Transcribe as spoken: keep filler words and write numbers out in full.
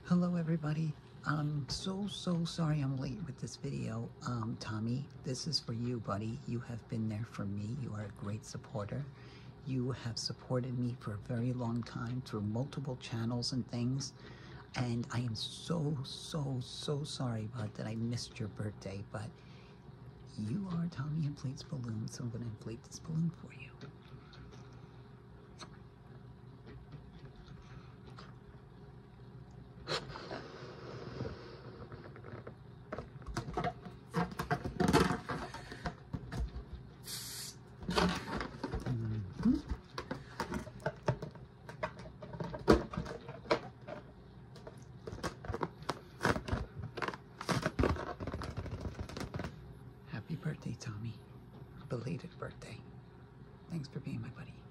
Hello everybody. I'm so so sorry I'm late with this video. Um, Tommy, this is for you, buddy. You have been there for me. You are a great supporter. You have supported me for a very long time through multiple channels and things. And I am so so so sorry about that I missed your birthday, but you are Tommy Inflates Balloons, so I'm going to inflate this balloon for you. Mm-hmm. Happy birthday, Tommy. Belated birthday. Thanks for being my buddy.